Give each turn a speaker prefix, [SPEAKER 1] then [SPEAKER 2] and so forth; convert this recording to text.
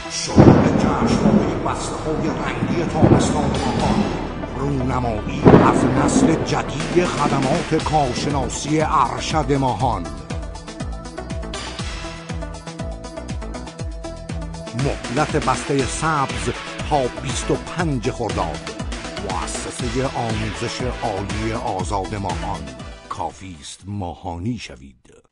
[SPEAKER 1] شروع جشنواره بسته‌های رنگی تابستان ماهان، رونمایی از نسل جدید خدمات کارشناسی ارشد ماهان. مهلت بسته سبز تا 25 خرداد. مؤسسه آموزش عالی آزاد ماهان. کافی است ماهانی شوید.